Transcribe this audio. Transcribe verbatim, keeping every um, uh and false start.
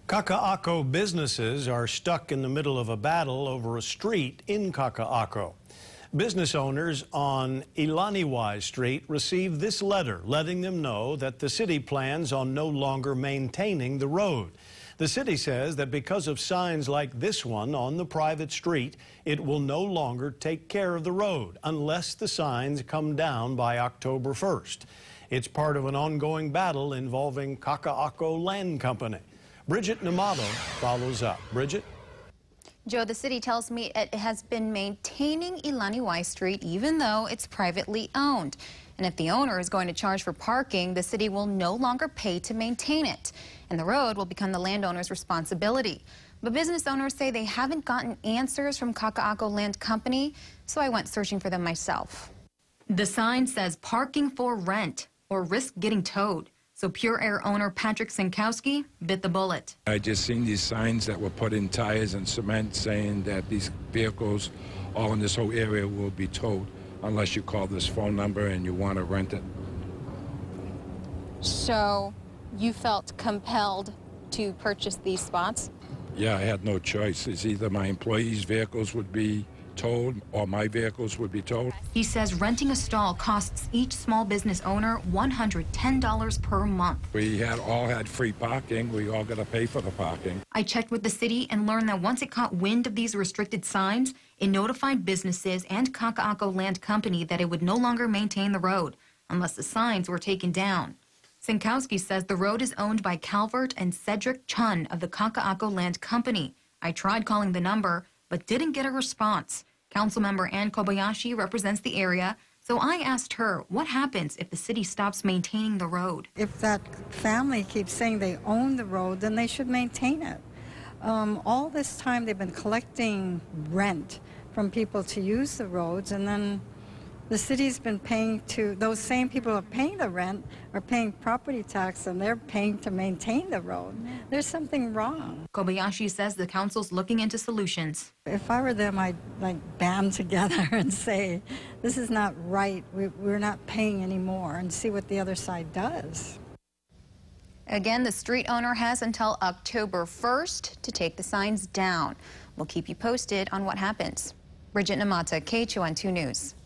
Kaka'ako businesses are stuck in the middle of a battle over a street in Kaka'ako. Business owners on Ilaniwai Street received this letter letting them know that the city plans on no longer maintaining the road. The city says that because of signs like this one on the private street, it will no longer take care of the road unless the signs come down by October first. It's part of an ongoing battle involving Kaka'ako Land Company. Bridget Namato follows up. Bridget? Joe, the city tells me it has been maintaining Ilaniwai Street even though it's privately owned. And if the owner is going to charge for parking, the city will no longer pay to maintain it. And the road will become the landowner's responsibility. But business owners say they haven't gotten answers from Kaka'ako Land Company, so I went searching for them myself. The sign says parking for rent or risk getting towed. So Pure Air owner Patrick Sinkowski bit the bullet. I just seen these signs that were put in tires and cement saying that these vehicles all in this whole area will be towed unless you call this phone number and you want to rent it. So you felt compelled to purchase these spots? Yeah, I had no choice. It's either my employees' vehicles would be towed or my vehicles would be towed. He says renting a stall costs each small business owner one hundred ten dollars per month. We had all had free parking. We all got to pay for the parking. I checked with the city and learned that once it caught wind of these restricted signs, it notified businesses and Kaka'ako Land Company that it would no longer maintain the road unless the signs were taken down. Sinkowski says the road is owned by Calvert and Cedric Chun of the Kaka'ako Land Company. I tried calling the number, but didn't get a response. Councilmember Ann Kobayashi represents the area, so I asked her what happens if the city stops maintaining the road. If that family keeps saying they own the road, then they should maintain it. Um, all this time they've been collecting rent from people to use the roads, and then the city's been paying to, those same people who are paying the rent are paying property tax and they're paying to maintain the road. There's something wrong. Kobayashi says the council's looking into solutions. If I were them, I'd like band together and say, this is not right, we, we're not paying anymore, and see what the other side does. Again, the street owner has until October first to take the signs down. We'll keep you posted on what happens. Bridget Namata, K H O N two News.